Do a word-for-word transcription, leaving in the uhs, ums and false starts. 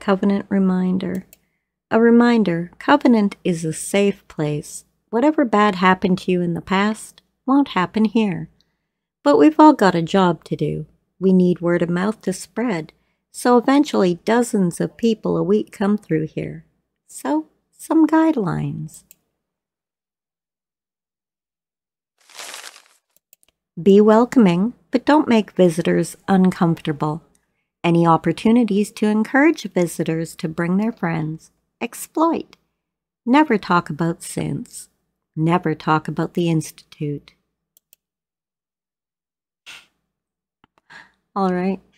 Covenant reminder. A reminder, Covenant is a safe place. Whatever bad happened to you in the past won't happen here. But we've all got a job to do. We need word of mouth to spread, so eventually dozens of people a week come through here. So, some guidelines. Be welcoming, but don't make visitors uncomfortable. Any opportunities to encourage visitors to bring their friends, exploit. Never talk about synths. Never talk about the Institute. All right.